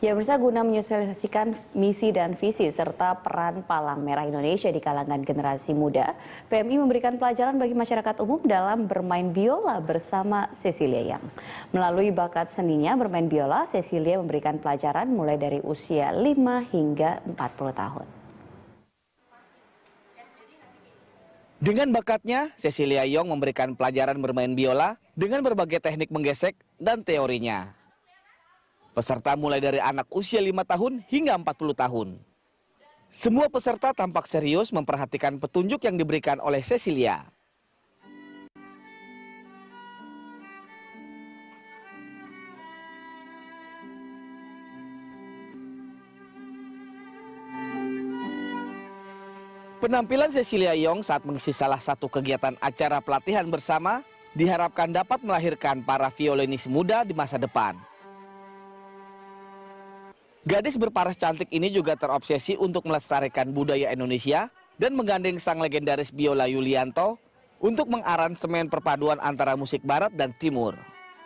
Ya, pemirsa, guna menyosialisasikan misi dan visi serta peran Palang Merah Indonesia di kalangan generasi muda, PMI memberikan pelajaran bagi masyarakat umum dalam bermain biola bersama Cecilia Young. Melalui bakat seninya bermain biola, Cecilia memberikan pelajaran mulai dari usia 5 hingga 40 tahun. Dengan bakatnya, Cecilia Young memberikan pelajaran bermain biola dengan berbagai teknik menggesek dan teorinya. Peserta mulai dari anak usia 5 tahun hingga 40 tahun. Semua peserta tampak serius memperhatikan petunjuk yang diberikan oleh Cecilia. Penampilan Cecilia Young saat mengisi salah satu kegiatan acara pelatihan bersama diharapkan dapat melahirkan para violinis muda di masa depan. Gadis berparas cantik ini juga terobsesi untuk melestarikan budaya Indonesia dan menggandeng sang legendaris biola Yulianto untuk mengaransemen perpaduan antara musik barat dan timur.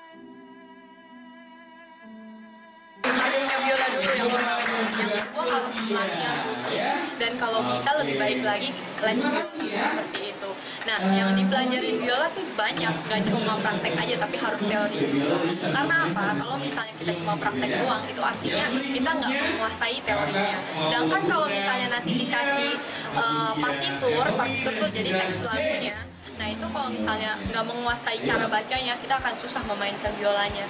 Biola dulu yang harus belajar, dan kalau bisa lebih baik lagi seperti itu. Nah, yang dipelajari biola tuh banyak, gak cuma praktek aja tapi harus teori. Karena apa? Kalau misalnya kita cuma praktek doang, itu artinya kita nggak menguasai teorinya. Sedangkan kalau misalnya nanti dikasih partitur tuh jadi teks lagunya. Nah, itu kalau misalnya nggak menguasai cara bacanya, kita akan susah memainkan biolanya.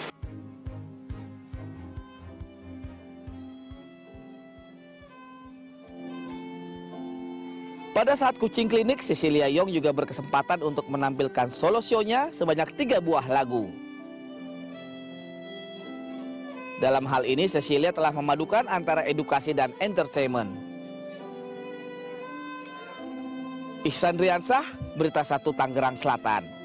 Pada saat Kucing Klinik, Cecilia Young juga berkesempatan untuk menampilkan solo show-nya sebanyak 3 buah lagu. Dalam hal ini, Cecilia telah memadukan antara edukasi dan entertainment. Ihsan Riansah, Berita 1 Tangerang Selatan.